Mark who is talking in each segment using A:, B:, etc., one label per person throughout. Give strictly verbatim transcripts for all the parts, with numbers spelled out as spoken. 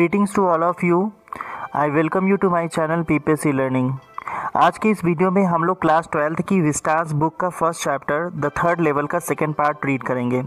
A: Greetings to all of you. I welcome you to my channel P P S C Learning. आज की इस video में हम लोग क्लास ट्वेल्थ की विस्टास बुक का first chapter the third level का सेकेंड पार्ट रीड करेंगे।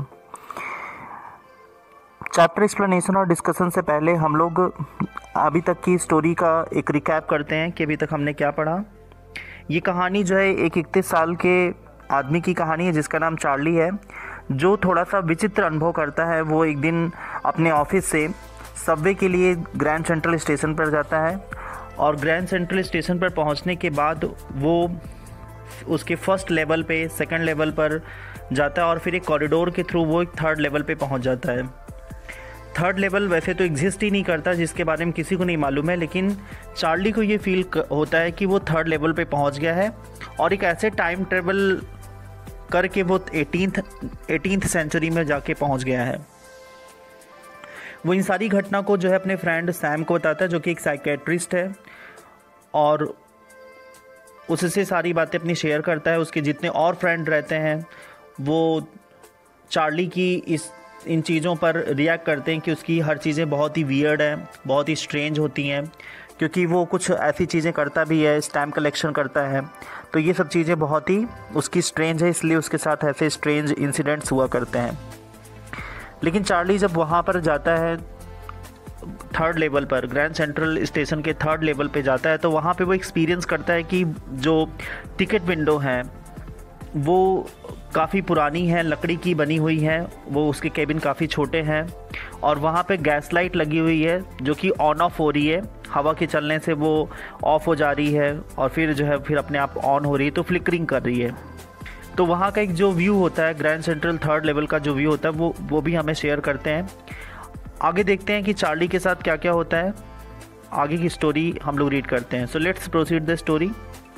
A: चैप्टर एक्सप्लेनेशन और डिस्कशन से पहले हम लोग अभी तक की स्टोरी का एक रिकैप करते हैं कि अभी तक हमने क्या पढ़ा। ये कहानी जो है एक इकतीस साल के आदमी की कहानी है जिसका नाम चार्ली है, जो थोड़ा सा विचित्र अनुभव करता है। वो एक दिन अपने ऑफिस से सबवे के लिए ग्रैंड सेंट्रल स्टेशन पर जाता है और ग्रैंड सेंट्रल स्टेशन पर पहुंचने के बाद वो उसके फर्स्ट लेवल पे सेकंड लेवल पर जाता है और फिर एक कॉरिडोर के थ्रू वो एक थर्ड लेवल पे पहुंच जाता है। थर्ड लेवल वैसे तो एग्जिस्ट ही नहीं करता, जिसके बारे में किसी को नहीं मालूम है, लेकिन चार्ली को ये फील होता है कि वो थर्ड लेवल पे पहुंच गया है और एक ऐसे टाइम ट्रेवल करके वो एटीन्थ एटीन्थ सेंचुरी में जाके पहुंच गया है। वो इन सारी घटना को जो है अपने फ्रेंड सैम को बताता है, जो कि एक साइकेट्रिस्ट है, और उससे सारी बातें अपनी शेयर करता है। उसके जितने और फ्रेंड रहते हैं वो चार्ली की इस इन चीज़ों पर रिएक्ट करते हैं कि उसकी हर चीज़ें बहुत ही वियर्ड हैं, बहुत ही स्ट्रेंज होती हैं, क्योंकि वो कुछ ऐसी चीज़ें करता भी है, स्टैम्प कलेक्शन करता है, तो ये सब चीज़ें बहुत ही उसकी स्ट्रेंज है, इसलिए उसके साथ ऐसे स्ट्रेंज इंसिडेंट्स हुआ करते हैं। लेकिन चार्ली जब वहाँ पर जाता है थर्ड लेवल पर, ग्रैंड सेंट्रल स्टेशन के थर्ड लेवल पे जाता है, तो वहाँ पे वो एक्सपीरियंस करता है कि जो टिकट विंडो हैं वो काफ़ी पुरानी है, लकड़ी की बनी हुई है, वो उसके केबिन काफ़ी छोटे हैं और वहाँ पे गैस लाइट लगी हुई है जो कि ऑन ऑफ हो रही है, हवा के चलने से वो ऑफ हो जा रही है और फिर जो है फिर अपने आप ऑन हो रही है, तो फ्लिकरिंग कर रही है। तो वहाँ का एक जो व्यू होता है, ग्रैंड सेंट्रल थर्ड लेवल का जो व्यू होता है, वो वो भी हमें शेयर करते हैं। आगे देखते हैं कि चार्ली के साथ क्या क्या होता है। आगे की स्टोरी हम लोग रीड करते हैं। So let's proceed the story.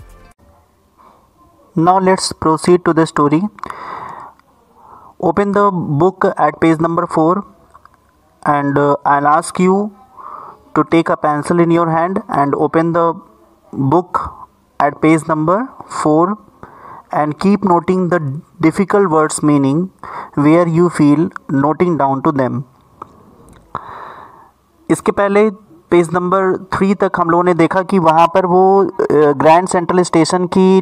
B: Now let's proceed to the story. Open the book at page number four and uh, I'll ask you to take a pencil in your hand and open the book at page number four and keep noting the difficult words meaning where you feel noting down to them. इसके पहले page number three तक हम लोगों ने देखा कि वहाँ पर वो ग्रैंड सेंट्रल स्टेशन की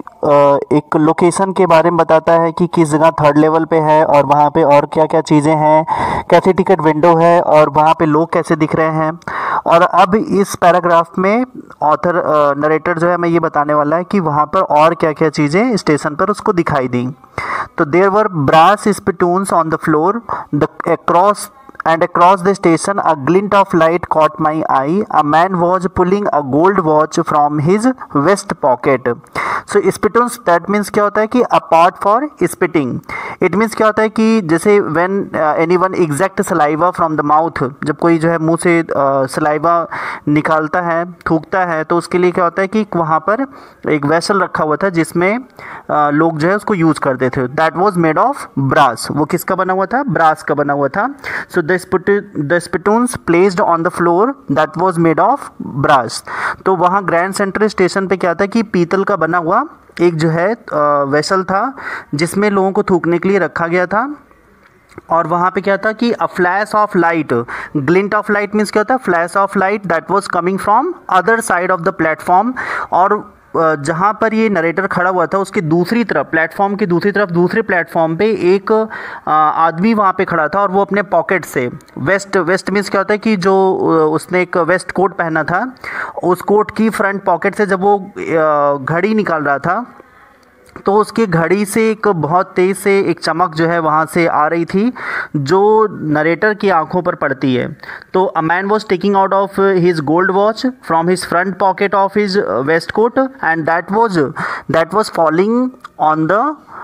B: एक लोकेशन के बारे में बताता है कि किस जगह थर्ड लेवल पे है और वहाँ पे और क्या क्या चीज़ें हैं, कैसी टिकट विंडो है और वहाँ पे लोग कैसे दिख रहे हैं। और अब इस पैराग्राफ में ऑथर नरेटर जो है मैं ये बताने वाला है कि वहाँ पर और क्या क्या चीज़ें स्टेशन पर उसको दिखाई दी। तो there were brass spittoons on the floor the across and across the station a glint of light caught my eye. A man was pulling a gold watch from his vest pocket. So spittoons, that means क्या होता है कि apart for spitting, it means क्या होता है कि जैसे when uh, anyone exact saliva from the mouth, जब कोई जो है मुंह से सलाइवा uh, निकालता है, थूकता है, तो उसके लिए क्या होता है कि वहाँ पर एक वेसल रखा हुआ था जिसमें uh, लोग जो है उसको यूज करते थे। That was made of brass. वो किसका बना हुआ था? ब्रास का बना हुआ था। So the the spittoons placed on the floor that was made of brass. तो वहाँ ग्रैंड सेंट्रल स्टेशन पे क्या था कि पीतल का बना हुआ एक जो है वेसल था जिसमें लोगों को थूकने के लिए रखा गया था। और वहाँ पे क्या था कि a flash of light, glint of light means क्या होता है? Flash of light that was coming from other side of the platform. और जहाँ पर ये नरेटर खड़ा हुआ था उसकी दूसरी तरफ, प्लेटफॉर्म की दूसरी तरफ, दूसरे प्लेटफॉर्म पे एक आदमी वहाँ पे खड़ा था और वो अपने पॉकेट से वेस्ट वेस्ट मीन्स क्या होता है कि जो उसने एक वेस्ट कोट पहना था, उस कोट की फ्रंट पॉकेट से जब वो घड़ी निकाल रहा था तो उसकी घड़ी से एक बहुत तेज़ से एक चमक जो है वहाँ से आ रही थी जो नरेटर की आंखों पर पड़ती है। तो a man was taking out of his gold watch from his front pocket of his vest coat and that was that was falling on the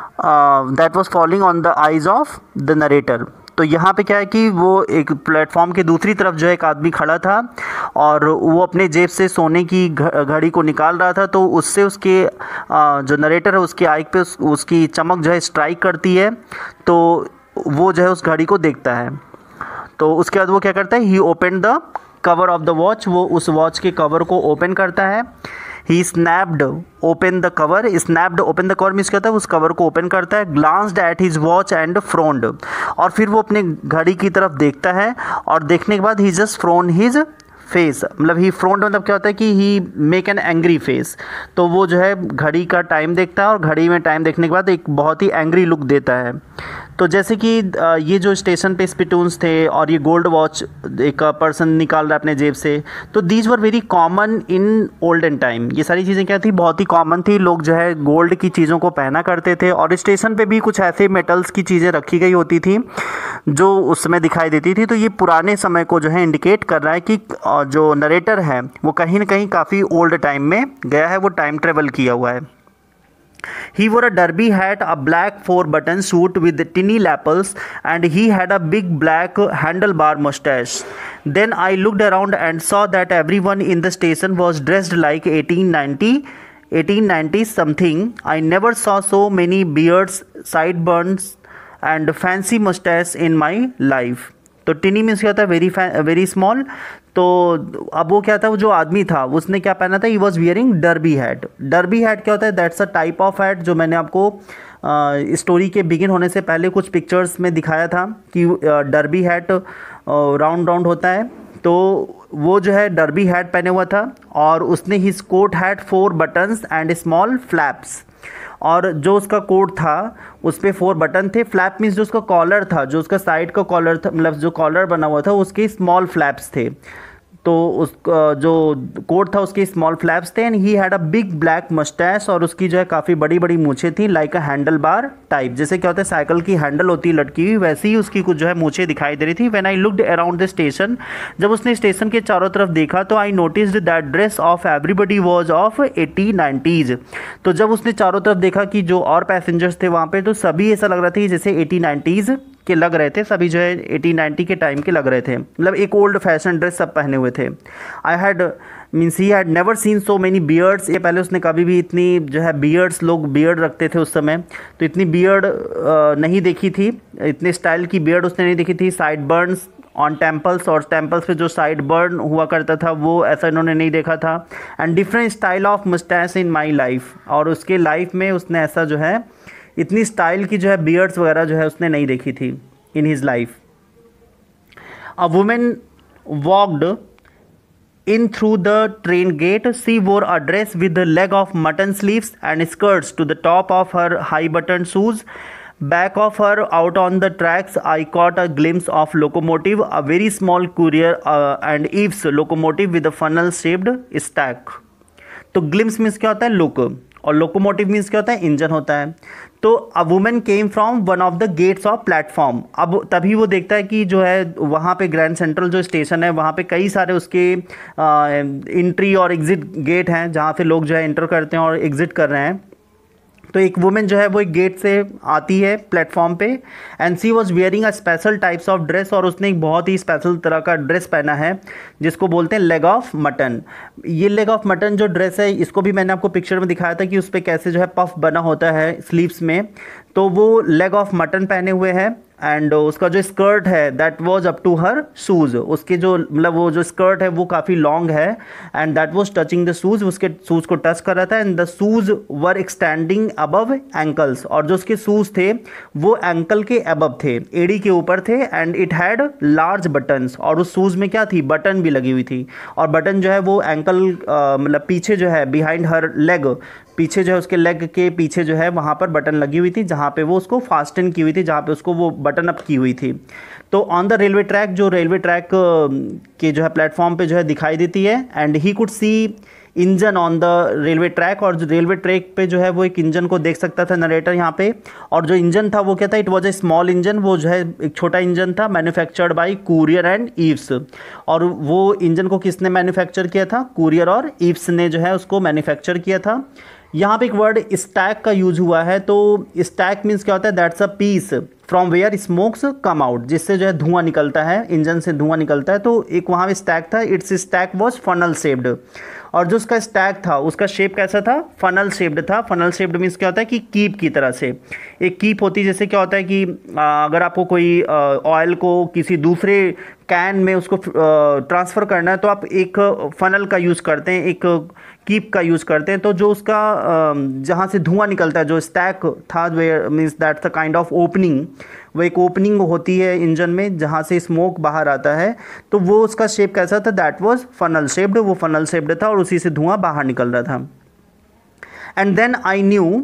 B: that was falling on the eyes of the narrator. तो यहाँ पे क्या है कि वो एक platform के दूसरी तरफ जो है एक आदमी खड़ा था और वो अपने जेब से सोने की घड़ी को निकाल रहा था, तो उससे उसके जो नरेटर है उसके आई पे उस, उसकी चमक जो है स्ट्राइक करती है, तो वो जो है उस घड़ी को देखता है। तो उसके बाद वो क्या करता है, he open the cover of the watch, वो उस वॉच के कवर को ओपन करता है।
A: He snapped open the cover, snapped open the cover means क्या होता है, उस कवर को ओपन करता है, glanced at his watch and frowned, और फिर वो अपने घड़ी की तरफ देखता है और देखने के बाद he just frown his face, मतलब ही फ्रोन्ड मतलब क्या होता है कि he make an angry face, तो वो जो है घड़ी का टाइम देखता है और घड़ी में टाइम देखने के बाद एक बहुत ही एंग्री लुक देता है। तो जैसे कि ये जो स्टेशन पे स्पिटून्स थे और ये गोल्ड वॉच एक पर्सन निकाल रहा है अपने जेब से, तो these were very common in olden time, ये सारी चीज़ें क्या थी, बहुत ही कॉमन थी, लोग जो है गोल्ड की चीज़ों को पहना करते थे। और स्टेशन पे भी कुछ ऐसे मेटल्स की चीज़ें रखी गई होती थी जो उस समय दिखाई देती थी। तो ये पुराने समय को जो है इंडिकेट कर रहा है कि जो नरेटर है वो कहीं ना कहीं काफ़ी ओल्ड टाइम में गया है, वो टाइम ट्रेवल किया हुआ है। He wore a derby hat, a black four-button suit with tinny lapels, and he had a big black handlebar mustache. Then I looked around and saw that everyone in the station was dressed like eighteen ninety, eighteen ninety something. I never saw so many beards, sideburns, and fancy mustache in my life. तो टिनी means क्या होता है, very very small. तो अब वो क्या था, वो जो आदमी था उसने क्या पहना था, he was wearing derby hat. Derby hat क्या होता है, that's a type of hat जो मैंने आपको स्टोरी के बिगिन होने से पहले कुछ पिक्चर्स में दिखाया था कि डर्बी हैट राउंड राउंड होता है। तो वो जो है डर्बी हैट पहने हुआ था और उसने his coat had four buttons and small flaps, और जो उसका कोट था उस पर फोर बटन थे, फ्लैप मीन्स जो उसका कॉलर था, जो उसका साइड का कॉलर था, मतलब जो कॉलर बना हुआ था उसके स्मॉल फ्लैप्स थे। तो उस जो कोट था उसके स्मॉल फ्लैप्स थे। And he had a big black moustache, और उसकी जो है काफ़ी बड़ी बड़ी मूछें थी, like a handlebar type, जैसे क्या होता है साइकिल की हैंडल होती है लटकी हुई, वैसी ही उसकी कुछ जो है मूछें दिखाई दे रही थी। When I looked around the station, जब उसने स्टेशन के चारों तरफ देखा तो I noticed that dress of everybody was of eighty nineties. तो जब उसने चारों तरफ देखा कि जो और पैसेंजर्स थे वहाँ पर, तो सभी ऐसा लग रहा था जैसे एटी नाइन्टीज़ के लग रहे थे, सभी जो है एटी नाइन्टी के टाइम के लग रहे थे, मतलब एक ओल्ड फैशन ड्रेस सब पहने हुए थे। I had means he had never seen so many beards, ये पहले उसने कभी भी इतनी जो है बियर्ड्स, लोग बियर्ड रखते थे उस समय, तो इतनी बियर्ड नहीं देखी थी, इतने स्टाइल की बियर्ड उसने नहीं देखी थी। साइड बर्न्स ऑन टेम्पल्स, और टेम्पल्स पे जो साइड बर्न हुआ करता था वो ऐसा इन्होंने नहीं देखा था। And different style of moustache in my life, और उसके लाइफ में उसने ऐसा जो है इतनी स्टाइल की जो है बियर्ड्स वगैरह जो है उसने नहीं देखी थी in his life. A women walked in through the train gate, she wore a dress with the leg of mutton sleeves and skirts to the top of her high button shoes. Back of her, out on the tracks, I caught a glimpse of locomotive, a very small courier uh, and eaves locomotive with a funnel-shaped stack. तो glimpse means क्या होता है, look, और locomotive means क्या होता है, engine होता है. तो a women came from one of the gates of platform. अब तभी वो देखता है कि जो है वहाँ पे ग्रैंड सेंट्रल जो स्टेशन है वहाँ पे कई सारे उसके एंट्री और एग्जिट गेट हैं जहाँ से लोग जो है एंटर करते हैं और एग्जिट कर रहे हैं. तो एक वुमेन जो है वो एक गेट से आती है प्लेटफॉर्म पे, and she was wearing a special types of dress, और उसने एक बहुत ही स्पेशल तरह का ड्रेस पहना है जिसको बोलते हैं लेग ऑफ मटन. ये लेग ऑफ मटन जो ड्रेस है इसको भी मैंने आपको पिक्चर में दिखाया था कि उस पर कैसे जो है पफ बना होता है स्लीव्स में. तो वो लेग ऑफ मटन पहने हुए हैं, एंड उसका जो स्कर्ट है that was up to her shoes. उसके जो मतलब वो जो स्कर्ट है वो काफ़ी लॉन्ग है, and that was touching the shoes, उसके शूज़ को टच कर रहा था. And the shoes were extending above ankles, और जो उसके शूज़ थे वो एंकल के अबव थे, एड़ी के ऊपर थे. And it had large buttons, और उस शूज़ में क्या थी, बटन भी लगी हुई थी. और बटन जो है वो एंकल मतलब पीछे जो है बिहाइंड हर लेग, पीछे जो है उसके लेग के पीछे जो है वहाँ पर बटन लगी हुई थी जहाँ पे वो उसको फास्टन की हुई थी, जहाँ पे उसको वो बटन अप की हुई थी. तो ऑन द रेलवे ट्रैक, जो रेलवे ट्रैक के जो है प्लेटफॉर्म पे जो है दिखाई देती है, and he could see engine on the railway track, और जो रेलवे ट्रैक पे जो है वो एक इंजन को देख सकता था नरेटर यहाँ पे. और जो इंजन था वो क्या था, it was a small engine, वो जो है एक छोटा इंजन था, manufactured by Currier and Ives. और वो इंजन को किसने मैन्युफैक्चर किया था, कुरियर और ईव्स ने जो है उसको मैन्युफैक्चर किया था. यहाँ पे एक वर्ड स्टैक का यूज हुआ है. तो स्टैक मीन्स क्या होता है, that's a piece from where smokes come out, जिससे जो है धुआं निकलता है, इंजन से धुआं निकलता है. तो एक वहाँ पे स्टैक था, its stack was funnel shaped, और जो उसका स्टैक था उसका शेप कैसा था, फनल शेप्ड था. फनल शेप्ड मीन्स क्या होता है कि कीप की तरह से, एक कीप होती है. जैसे क्या होता है कि आ, अगर आपको कोई ऑयल को किसी दूसरे कैन में उसको ट्रांसफ़र करना है तो आप एक फनल का यूज़ करते हैं, एक कीप का यूज़ करते हैं। तो जो उसका जहाँ से धुआं निकलता है, जो स्टैक था, where means that's a kind of opening, वो एक ओपनिंग होती है इंजन में जहाँ से स्मोक बाहर आता है, तो वो उसका शेप कैसा था, दैट वाज फनल शेप्ड, वो फनल शेप्ड था और उसी से धुआं बाहर निकल रहा था। And then I knew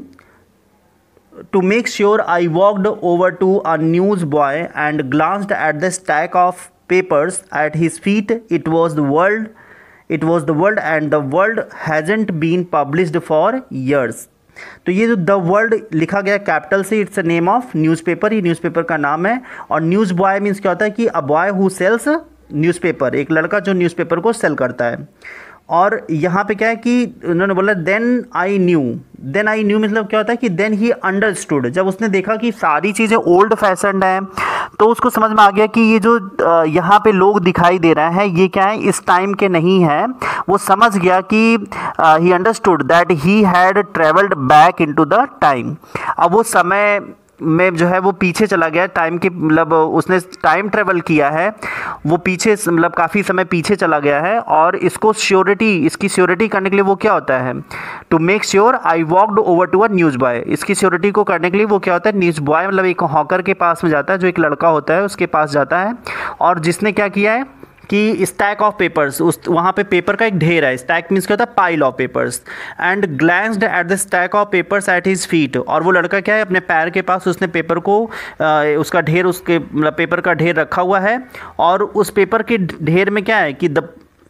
A: to make sure I walked over to a newsboy and glanced at the stack of papers at his feet. It was the world it was the world and the world hasn't been published for years. तो ये जो the world लिखा गया capital से, it's a name of newspaper, ये newspaper का नाम है। और न्यूज़ बॉय मीन्स क्या होता है कि a boy who sells newspaper, एक लड़का जो न्यूज़पेपर को सेल करता है। और यहाँ पे क्या है कि उन्होंने बोला then I knew, then I knew मतलब क्या होता है कि देन ही अंडरस्टूड, जब उसने देखा कि सारी चीज़ें ओल्ड फैशन्ड हैं तो उसको समझ में आ गया कि ये जो यहाँ पे लोग दिखाई दे रहे हैं ये क्या है, इस टाइम के नहीं है। वो समझ गया कि he understood that he had travelled back into the time. अब वो समय में जो है वो पीछे चला गया, टाइम के मतलब उसने टाइम ट्रेवल किया है, वो पीछे मतलब काफ़ी समय पीछे चला गया है। और इसको श्योरिटी, इसकी श्योरिटी करने के लिए वो क्या होता है, to make sure I walked over to a newsboy, इसकी श्योरिटी को करने के लिए वो क्या होता है, न्यूज़ बॉय मतलब एक हॉकर के पास में जाता है, जो एक लड़का होता है उसके पास जाता है, और जिसने क्या किया है कि स्टैक ऑफ पेपर्स, उस वहाँ पे पेपर का एक ढेर है, स्टैक मीन्स क्या होता है, pile of papers, and glanced at the stack of papers at his feet, और वो लड़का क्या है अपने पैर के पास उसने पेपर को आ, उसका ढेर, उसके मतलब पेपर का ढेर रखा हुआ है। और उस पेपर के ढेर में क्या है कि the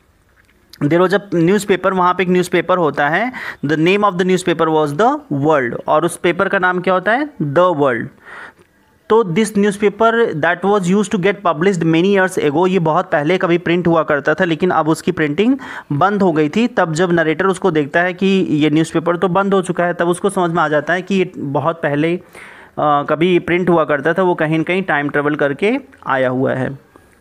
A: there was a newspaper, वहाँ पे एक न्यूज़पेपर होता है, the name of the newspaper was the World, और उस पेपर का नाम क्या होता है, द वर्ल्ड। तो this newspaper that was use to get published many years ago, ये बहुत पहले कभी प्रिंट हुआ करता था, लेकिन अब उसकी प्रिंटिंग बंद हो गई थी। तब जब नरेटर उसको देखता है कि ये न्यूज़पेपर तो बंद हो चुका है, तब उसको समझ में आ जाता है कि ये बहुत पहले आ, कभी प्रिंट हुआ करता था, वो कहीं ना कहीं टाइम ट्रेवल करके आया हुआ है।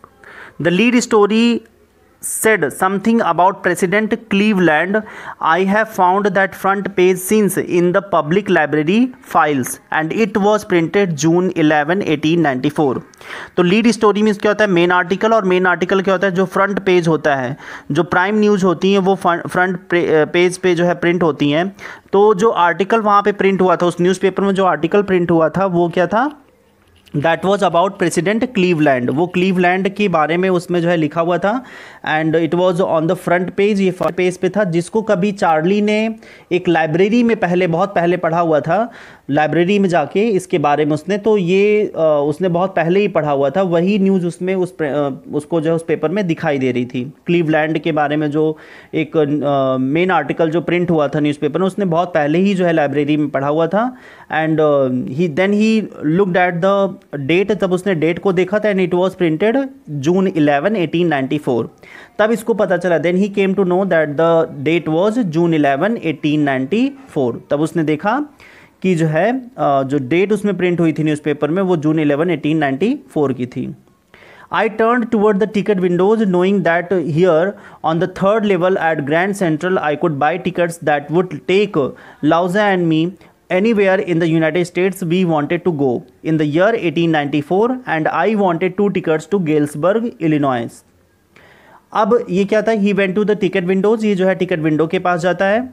A: The lead story said something about President Cleveland. I have found that front page since in the public library files and it was printed June eleventh eighteen ninety-four. तो लीड स्टोरी मीन्स क्या होता है, main article, और main article क्या होता है, जो front page होता है, जो प्राइम न्यूज़ होती हैं वो फ्रंट पेज पे जो है प्रिंट होती हैं। तो जो आर्टिकल वहाँ पे प्रिंट हुआ था, उस न्यूज़पेपर में जो आर्टिकल प्रिंट हुआ था वो क्या था, that was about president Cleveland, वो क्लीवलैंड के बारे में उसमें जो है लिखा हुआ था। And it was on the front page, ये फ्रंट पेज पे था, जिसको कभी चार्ली ने एक लाइब्रेरी में पहले बहुत पहले पढ़ा हुआ था, लाइब्रेरी में जाके इसके बारे में उसने, तो ये आ, उसने बहुत पहले ही पढ़ा हुआ था, वही न्यूज़ उसमें उस आ, उसको जो है उस पेपर में दिखाई दे रही थी। क्लीवलैंड के बारे में जो एक मेन आर्टिकल जो प्रिंट हुआ था न्यूज़पेपर में, उसने बहुत पहले ही जो है लाइब्रेरी में पढ़ा हुआ था। And he then he looked at the date, तब उसने डेट को देखा था, and it was printed June eleven eighteen ninety four, तब इसको पता चला, then he came to know that the date was June eleven eighteen ninety four, तब उसने देखा कि जो है जो डेट उसमें प्रिंट हुई थी न्यूज़पेपर में वो June eleven eighteen ninety four की थी। I turned toward the ticket windows knowing that here on the third level at Grand Central I could buy tickets that would take Lauza and me anywhere in the United States we wanted to go in the year eighteen ninety-four, and I wanted two tickets to Galesburg, Illinois. अब ये क्या था, he went to the ticket windows, ये जो है ticket window के पास जाता है,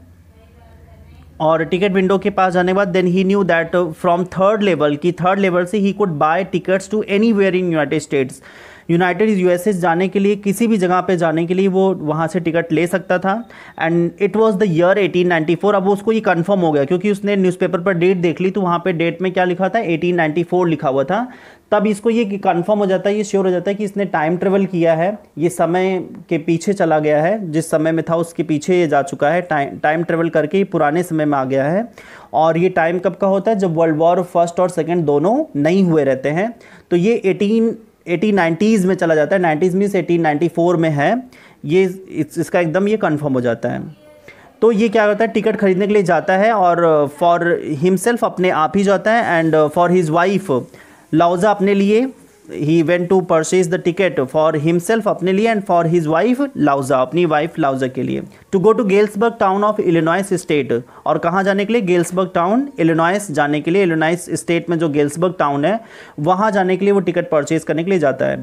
A: और टिकट विंडो के पास जाने के बाद then he knew that from third level, की थर्ड लेवल से he could buy tickets to anywhere in United States, United USA जाने के लिए, किसी भी जगह पे जाने के लिए वो वहाँ से टिकट ले सकता था। And it was the year eighteen ninety four, अब उसको ये कंफर्म हो गया क्योंकि उसने न्यूज़पेपर पर डेट देख ली, तो वहाँ पे डेट में क्या लिखा था, एटीन नाइन्टी फोर लिखा हुआ था। तब इसको ये कंफर्म हो जाता है, ये श्योर हो जाता है कि इसने टाइम ट्रेवल किया है, ये समय के पीछे चला गया है, जिस समय में था उसके पीछे ये जा चुका है, टाइम टाइम ट्रेवल करके पुराने समय में आ गया है। और ये टाइम कब का होता है, जब वर्ल्ड वॉर फर्स्ट और सेकंड दोनों नहीं हुए रहते हैं, तो ये एटीन एटीन नाइन्टीज़ में चला जाता है, nineties means eighteen ninety four में है, ये इस, इसका एकदम ये कंफर्म हो जाता है। तो ये क्या होता है, टिकट खरीदने के लिए जाता है, और फॉर हिमसेल्फ अपने आप ही जाता है, and for his wife Louisa अपने लिए, he went to purchase the ticket for himself अपने लिए, and for his wife Louisa अपनी वाइफ लाउजा के लिए, to go to Galesburg town of Illinois state, और कहाँ जाने के लिए, गेल्सबर्ग टाउन इलिनॉइस जाने के लिए, इलिनॉइस स्टेट में जो गेल्सबर्ग टाउन है वहाँ जाने के लिए वो टिकट परचेज करने के लिए जाता है।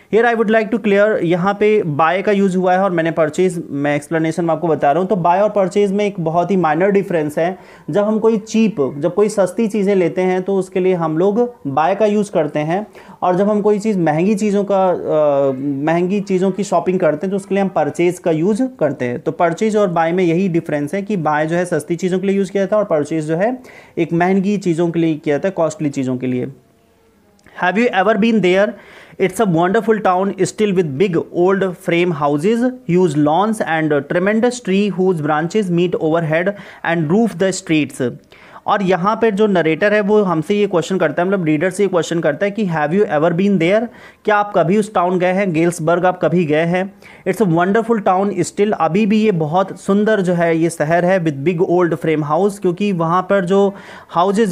A: Here I would like to clear, यहाँ पे बाय का यूज़ हुआ है और मैंने परचेज, मैं एक्सप्लेनेशन में आपको बता रहा हूँ। तो बाय और परचेज में एक बहुत ही माइनर डिफरेंस है। जब हम कोई चीप, जब कोई सस्ती चीज़ें लेते हैं तो उसके लिए हम लोग बाय का यूज़ करते हैं, और जब हम कोई चीज़ महंगी चीज़ों का आ, महंगी चीज़ों की शॉपिंग करते हैं तो उसके लिए हम परचेज का यूज़ करते हैं। तो परचेज और बाय में यही डिफरेंस है कि बाय जो है सस्ती चीज़ों के लिए यूज़ किया जाता है और परचेज जो है एक महंगी चीज़ों के लिए किया जाता है, कॉस्टली चीज़ों के लिए। Have you ever been there? It's a wonderful town still with big old frame houses, huge lawns and a tremendous tree whose branches meet overhead and roof the streets. और यहाँ पर जो नरेटर है वो हमसे ये क्वेश्चन करता है, मतलब रीडर से ये क्वेश्चन करता है कि have you ever been there, क्या आप कभी उस टाउन गए हैं, गेल्सबर्ग आप कभी गए हैं। It's a wonderful town still, अभी भी ये बहुत सुंदर जो है ये शहर है, with big old frame house, क्योंकि वहाँ पर जो हाउजेज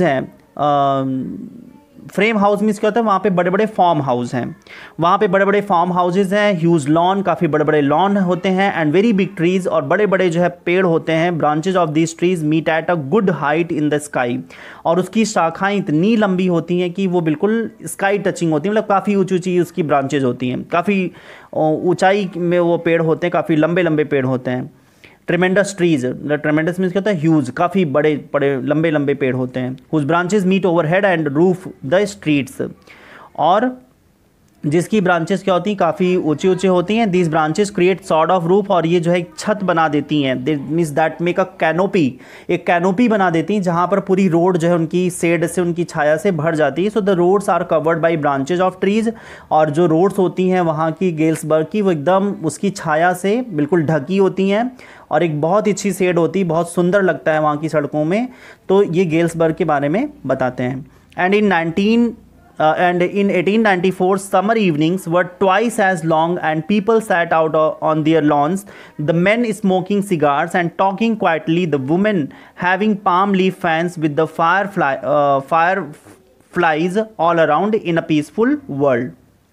A: हैं, फ्रेम हाउस मीन्स क्या होता है, वहाँ पे बड़े बड़े फार्म हाउस हैं, वहाँ पे बड़े बड़े फार्म हाउसेज हैं, ह्यूज लॉन, काफ़ी बड़े बड़े लॉन होते हैं, एंड वेरी बिग ट्रीज, और बड़े बड़े जो है पेड़ होते हैं। Branches of this trees meet at a good height in the sky, और उसकी शाखाएं इतनी लंबी होती हैं कि वो बिल्कुल स्काई टचिंग होती हैं, मतलब काफ़ी ऊँची ऊँची उसकी ब्रांचेज होती हैं, काफ़ी ऊँचाई में वो पेड़ होते हैं, काफ़ी लंबे लंबे पेड़ होते हैं। ट्रेमेंडस ट्रीज, ट्रेमेंडस मीन्स क्या होता है, ह्यूज, काफ़ी बड़े बड़े लंबे लंबे पेड़ होते हैं। Whose branches meet overhead and roof the streets, और जिसकी ब्रांचेस क्या होती हैं, काफ़ी ऊंची ऊंची होती हैं। These branches create sort of roof, और ये जो है एक छत बना देती हैं, means that make a canopy, एक कैनोपी बना देती हैं जहाँ पर पूरी रोड जो है उनकी शेड से, उनकी छाया से भर जाती है। So the roads are covered by branches of trees, और जो रोड्स होती हैं वहाँ की गेल्सबर्ग की, वो एकदम उसकी छाया से बिल्कुल ढकी होती हैं, और एक बहुत अच्छी शेड होती है, बहुत सुंदर लगता है वहाँ की सड़कों में। तो ये गेल्सबर्ग के बारे में बताते हैं। And in nineteen Uh, and in eighteen ninety-four, summer evenings were twice as long and people sat out uh, on their lawns, the men smoking cigars and talking quietly, the women having palm leaf fans with the firefly, uh, fireflies all around in a peaceful world.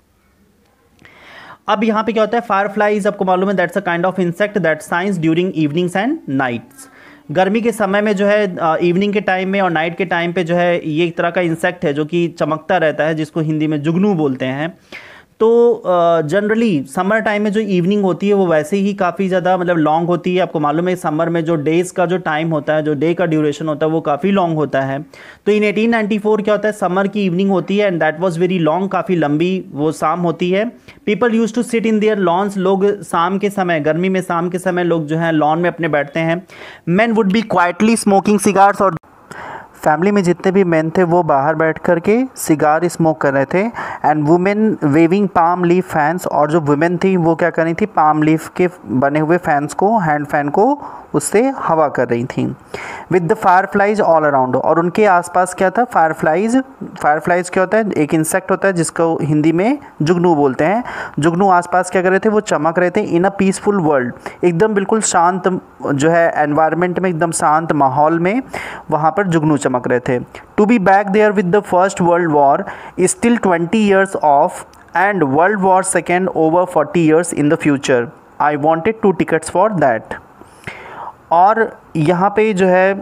A: अब यहाँ पे क्या होता है, fireflies आपको मालूम है, that's a kind of insect that shines during evenings and nights. गर्मी के समय में जो है, इवनिंग के टाइम में और नाइट के टाइम पे जो है, ये एक तरह का इंसेक्ट है जो कि चमकता रहता है, जिसको हिंदी में जुगनू बोलते हैं। तो जनरली समर टाइम में जो इवनिंग होती है वो वैसे ही काफ़ी ज़्यादा मतलब लॉन्ग होती है। आपको मालूम है समर में जो डेज़ का जो टाइम होता है, जो डे का ड्यूरेशन होता है वो काफ़ी लॉन्ग होता है। तो इन एटीन नाइंटी फोर क्या होता है, समर की इवनिंग होती है and that was very long, काफ़ी लंबी वो शाम होती है। People use to sit in their lawns, लोग शाम के समय, गर्मी में शाम के समय लोग जो है लॉन में अपने बैठते हैं। Men would be quietly smoking cigars, और फैमिली में जितने भी मेन थे वो बाहर बैठ कर के सिगार स्मोक कर रहे थे। And women waving palm leaf fans, और जो वुमेन थी वो क्या कर रही थी, पाम लीफ के बने हुए फैंस को, हैंड फैन को उससे हवा कर रही थी। With the fireflies all around, और उनके आसपास क्या था, फायरफ्लाइज। फायरफ्लाइज क्या होता है, एक इंसेक्ट होता है जिसको हिंदी में जुगनू बोलते हैं। जुगनू आसपास क्या कर रहे थे, वो चमक रहे थे। इन अ पीसफुल वर्ल्ड, एकदम बिल्कुल शांत जो है एनवायरनमेंट में, एकदम शांत माहौल में वहाँ पर जुगनू चमक रहे थे। To be back there with the first world war still twenty years off and world war second over forty years in the future, I wanted two tickets for that. और यहाँ पे जो है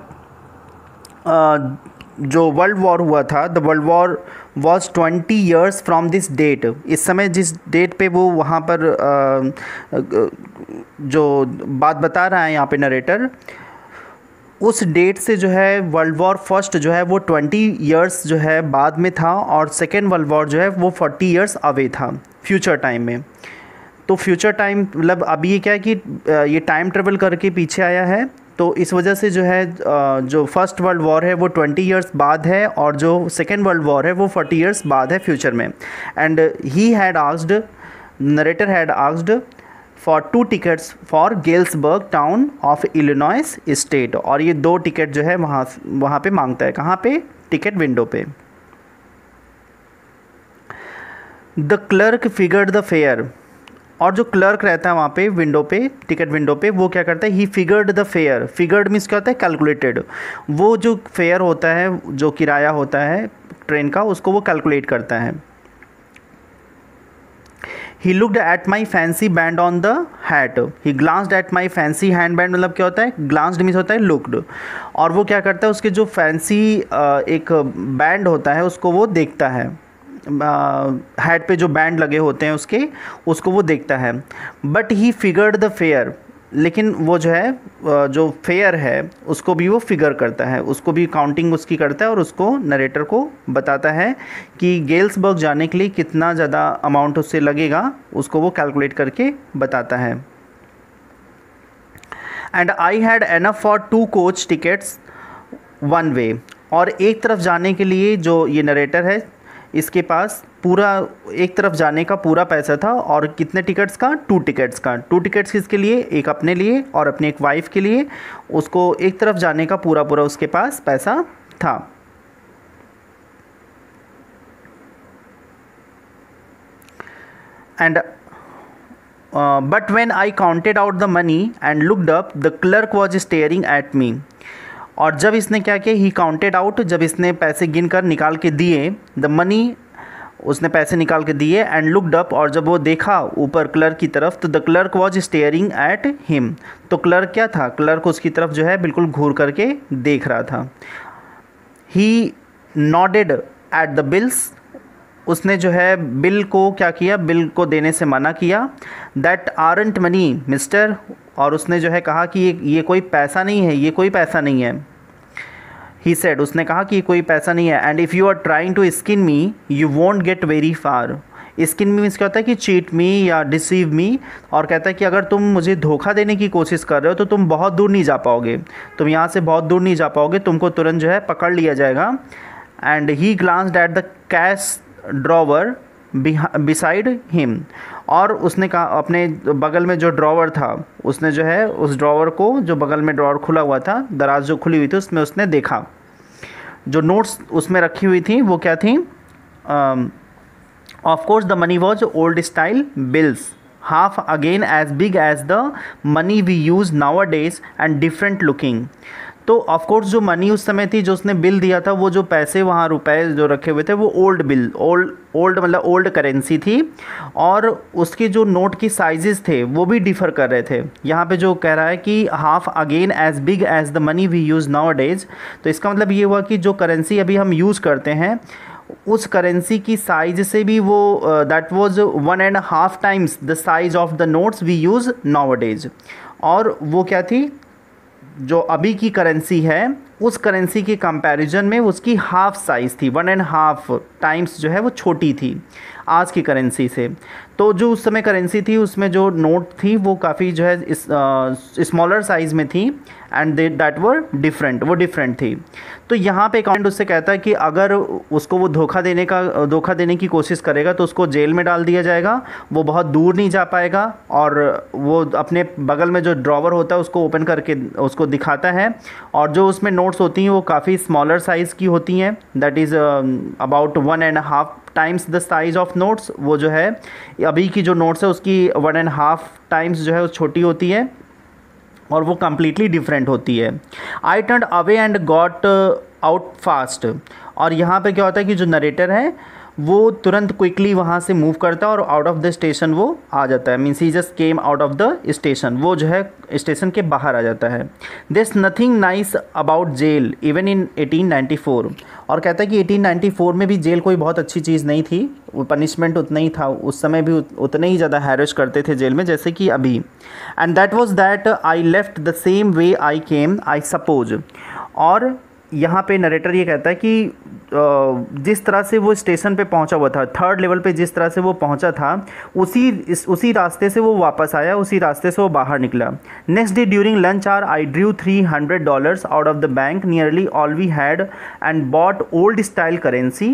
A: जो वर्ल्ड वॉर हुआ था, the world war was twenty years from this date, इस समय जिस डेट पे वो वहाँ पर जो बात बता रहा है यहाँ पे नरेटर, उस डेट से जो है वर्ल्ड वॉर फर्स्ट जो है वो ट्वेंटी ईयर्स जो है बाद में था, और सेकेंड वर्ल्ड वॉर जो है वो फोर्टी ईयर्स अवे था फ्यूचर टाइम में। तो फ्यूचर टाइम मतलब अभी ये क्या है कि ये टाइम ट्रेवल करके पीछे आया है, तो इस वजह से जो है जो फर्स्ट वर्ल्ड वॉर है वो ट्वेंटी ईयर्स बाद है, और जो सेकेंड वर्ल्ड वॉर है वो फोर्टी ईयर्स बाद है फ्यूचर में। And he had asked, narrator had asked for two tickets for Galesburg town of Illinois state, और ये दो टिकट जो है वहाँ वहाँ पे मांगता है, कहाँ पे, टिकट विंडो पे। The clerk figured the fare, और जो क्लर्क रहता है वहाँ पे विंडो पे, टिकट विंडो पे, वो क्या करता है, he figured the fare. Figured means क्या होता है, कैलकुलेटेड। वो जो फेयर होता है, जो किराया होता है ट्रेन का, उसको वो कैलकुलेट करता है। He looked at my fancy band on the hat. He glanced at my fancy handband, मतलब क्या होता है, glanced मीन्स होता है looked, और वो क्या करता है, उसके जो फैंसी एक बैंड होता है उसको वो देखता है, हेड पे जो बैंड लगे होते हैं उसके, उसको वो देखता है। But he figured the fare, लेकिन वो जो है जो फेयर है उसको भी वो फिगर करता है, उसको भी काउंटिंग उसकी करता है और उसको नरेटर को बताता है कि गेल्सबर्ग जाने के लिए कितना ज़्यादा अमाउंट उससे लगेगा, उसको वो कैलकुलेट करके बताता है। And I had enough for two coach tickets one way, और एक तरफ जाने के लिए जो ये नरेटर है इसके पास पूरा एक तरफ जाने का पूरा पैसा था, और कितने टिकट्स का, टू टिकट्स का। टू टिकट्स किसके लिए, एक अपने लिए और अपने एक वाइफ के लिए, उसको एक तरफ जाने का पूरा पूरा उसके पास पैसा था। And but when I counted out the money and looked up the clerk was staring at me, और जब इसने क्या किया, ही काउंटेड आउट, जब इसने पैसे गिनकर निकाल के दिए, द मनी, उसने पैसे निकाल के दिए, एंड लुक्ड अप, और जब वो देखा ऊपर क्लर्क की तरफ, तो the clerk was staring at him, तो क्लर्क क्या था, क्लर्क उसकी तरफ जो है बिल्कुल घूर करके देख रहा था। He nodded at the bills, उसने जो है बिल को क्या किया, बिल को देने से मना किया। दैट आरंट मनी मिस्टर, और उसने जो है कहा कि ये ये कोई पैसा नहीं है, ये कोई पैसा नहीं है। ही सेड, उसने कहा कि ये कोई पैसा नहीं है। And if you are trying to skin me you won't get very far. Skin me means क्या होता है कि चीट मी या डिसीव मी, और कहता है कि अगर तुम मुझे धोखा देने की कोशिश कर रहे हो तो तुम बहुत दूर नहीं जा पाओगे, तुम यहाँ से बहुत दूर नहीं जा पाओगे, तुमको तुरंत जो है पकड़ लिया जाएगा। And he glanced at the cash drawer beside him, और उसने कहा अपने बगल में जो ड्रॉवर था, उसने जो है उस ड्रॉवर को, जो बगल में ड्रॉवर खुला हुआ था, दराज जो खुली हुई थी, उसमें उसने देखा जो नोट्स उसमें रखी हुई थी वो क्या थी। Of course the money was old style bills, half again as big as the money we use nowadays and different looking. तो ऑफ कोर्स जो मनी उस समय थी, जो उसने बिल दिया था, वो जो पैसे वहाँ रुपए जो रखे हुए थे वो ओल्ड बिल, ओल्ड ओल्ड मतलब ओल्ड करेंसी थी, और उसके जो नोट की साइजेस थे वो भी डिफ़र कर रहे थे। यहाँ पे जो कह रहा है कि half again as big as the money we use nowadays, तो इसका मतलब ये हुआ कि जो करेंसी अभी हम यूज़ करते हैं उस करेंसी की साइज से भी वो that was one and half times the size of the notes we use nowadays. और वो क्या थी, जो अभी की करेंसी है उस करेंसी के कंपैरिजन में उसकी हाफ साइज़ थी, वन एंड हाफ टाइम्स जो है वो छोटी थी आज की करेंसी से। तो जो उस समय करेंसी थी उसमें जो नोट थी वो काफ़ी जो है स्मॉलर साइज़ में थी, and they that were different, वो डिफरेंट थी। तो यहाँ पे अकाउंट उससे कहता है कि अगर उसको वो धोखा देने का धोखा देने की कोशिश करेगा तो उसको जेल में डाल दिया जाएगा, वो बहुत दूर नहीं जा पाएगा, और वो अपने बगल में जो ड्रॉवर होता है उसको ओपन करके उसको दिखाता है, और जो उसमें नोट्स होती हैं वो काफ़ी स्मॉलर साइज़ की होती हैं, that is about one and half times the size of notes. वो जो है अभी की जो नोट्स है उसकी वन एंड हाफ टाइम्स जो है वो छोटी होती है, और वो कम्प्लीटली डिफरेंट होती है। I turn away and got out fast, और यहाँ पे क्या होता है कि जो नरेटर है वो तुरंत क्विकली वहाँ से मूव करता है और आउट ऑफ द स्टेशन वो आ जाता है, means he just came out of the station, वो जो है स्टेशन के बाहर आ जाता है। This nothing nice about jail even in eighteen ninety four, और कहता है कि एटीन नाइन्टी फोर में भी जेल कोई बहुत अच्छी चीज़ नहीं थी, वो पनिशमेंट उतना ही था, उस समय भी उतने ही ज़्यादा हैरेज करते थे जेल में जैसे कि अभी। And that was that I left the same way I came I suppose, और यहाँ पे नरेटर ये कहता है कि जिस तरह से वो स्टेशन पे पहुँचा हुआ था, थर्ड लेवल पे जिस तरह से वो पहुँचा था उसी उसी रास्ते से वो वापस आया, उसी रास्ते से वो बाहर निकला। Next day during lunch hour I drew three hundred dollars out of the bank, nearly all we had, and bought old style currency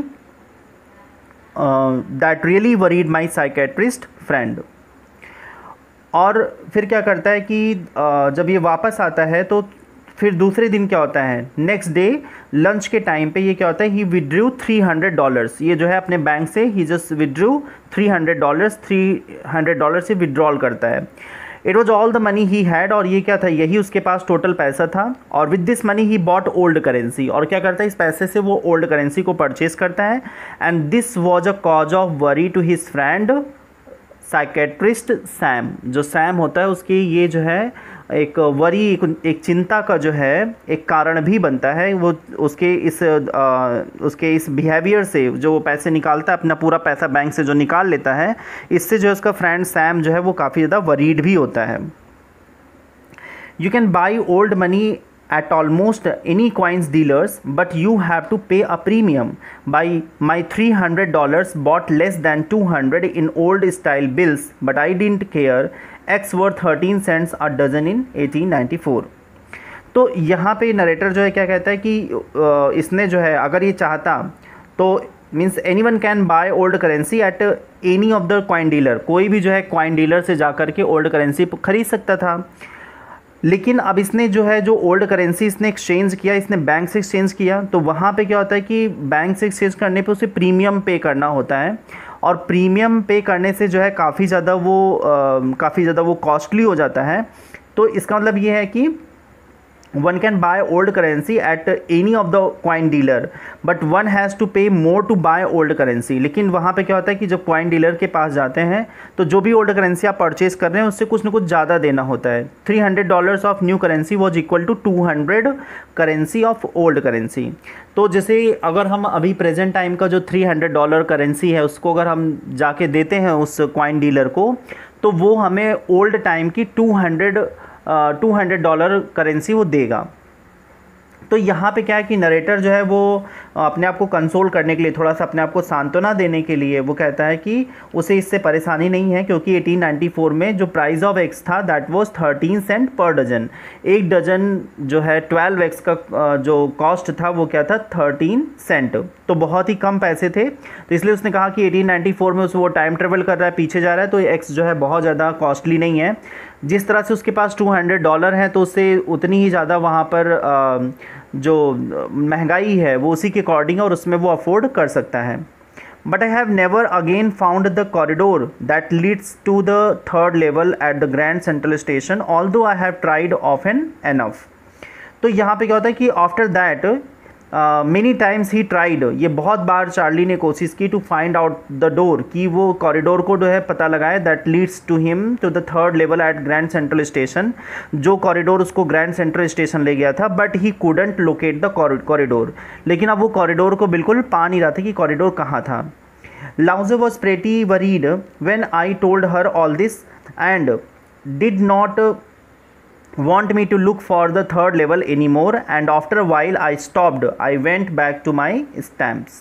A: that really worried my psychiatrist friend. और फिर क्या करता है कि uh, जब ये वापस आता है तो फिर दूसरे दिन क्या होता है, नेक्स्ट डे लंच के टाइम पे ये क्या होता है, he withdrew three hundred dollars, ये जो है अपने बैंक से he just withdrew three hundred dollars three hundred dollar से विड्रॉल करता है। It was all the money he had, और ये क्या था, यही उसके पास टोटल पैसा था। और with this money he bought old currency, और क्या करता है इस पैसे से वो ओल्ड करेंसी को परचेज करता है। And this was a cause of worry to his friend psychiatrist Sam, जो सैम होता है उसकी ये जो है एक वरी एक, एक चिंता का जो है एक कारण भी बनता है। वो उसके इस आ, उसके इस बिहेवियर से, जो वो पैसे निकालता है, अपना पूरा पैसा बैंक से जो निकाल लेता है, इससे जो उसका फ्रेंड सैम जो है वो काफ़ी ज़्यादा वरीड भी होता है। You can buy old money at almost any coins dealers, but you have to pay a premium. By my three hundred dollars bought less than two hundred in old style bills, but I didn't care. X worth thirteen cents a dozen in eighteen ninety-four. तो यहाँ पे narrator जो है क्या कहता है कि इसने जो है अगर ये चाहता तो means anyone can buy old currency at any of the coin dealer, कोई भी जो है कॉइन डीलर से जा कर के ओल्ड करेंसी खरीद सकता था। लेकिन अब इसने जो है जो ओल्ड करेंसी इसने एक्सचेंज किया, इसने बैंक से एक्सचेंज किया, तो वहाँ पे क्या होता है कि बैंक से एक्सचेंज करने पे उसे प्रीमियम पे करना होता है, और प्रीमियम पे करने से जो है काफ़ी ज़्यादा वो काफ़ी ज़्यादा वो कॉस्टली हो जाता है। तो इसका मतलब ये है कि one can buy old currency at any of the coin dealer, but one has to pay more to buy old currency. लेकिन वहाँ पे क्या होता है कि जब coin dealer के पास जाते हैं तो जो भी old currency आप purchase कर रहे हैं उससे कुछ ना कुछ ज़्यादा देना होता है। three hundred dollars of new currency was equal to two hundred currency of old currency. तो जैसे अगर हम अभी प्रेजेंट टाइम का जो three hundred डॉलर करेंसी है उसको अगर हम जाके देते हैं उस coin dealer को, तो वो हमें ओल्ड टाइम की two hundred two hundred dollar currency वो देगा। तो यहाँ पे क्या है कि नरेटर जो है वो अपने आप को कंसोल करने के लिए, थोड़ा सा अपने आप को सांत्वना देने के लिए वो कहता है कि उसे इससे परेशानी नहीं है, क्योंकि एटीन नाइंटी फोर में जो प्राइस ऑफ एक्स था that was thirteen cent per dozen. एक डजन जो है ट्वेल्व एक्स का जो कॉस्ट था वो क्या था, थर्टीन सेंट, तो बहुत ही कम पैसे थे। तो इसलिए उसने कहा कि एटीन नाइंटी फोर में उस वो टाइम ट्रेवल कर रहा है, पीछे जा रहा है, तो एक्स जो है बहुत ज़्यादा कॉस्टली नहीं है। जिस तरह से उसके पास टू हंड्रेड डॉलर हैं तो उससे उतनी ही ज़्यादा वहाँ पर जो महंगाई है वो उसी के अकॉर्डिंग और उसमें वो अफोर्ड कर सकता है। But I have never again found the corridor that leads to the third level at the Grand central station although I have tried often enough. तो यहाँ पे क्या होता है कि after that many times he tried, ये बहुत बार चार्ली ने कोशिश की to find out the door, कि वो कॉरिडोर को जो है पता लगाए that leads to him to the third level at Grand central station, जो कॉरिडोर उसको ग्रैंड सेंट्रल स्टेशन ले गया था। But he couldn't locate the corridor, लेकिन अब वो कॉरिडोर को बिल्कुल पा नहीं रहा था कि कॉरिडोर कहाँ था। Louisa was pretty worried when I told her all this and did not want me to look for the third level anymore, and after a while I stopped. I went back to my stamps.